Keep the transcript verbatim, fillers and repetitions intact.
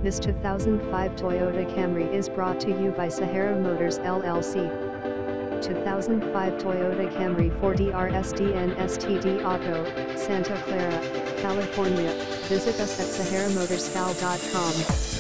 This two thousand five Toyota Camry is brought to you by Sahara Motors L L C. two thousand five Toyota Camry four D R S D N S T D Auto, Santa Clara, California. Visit us at sahara motorscal dot com.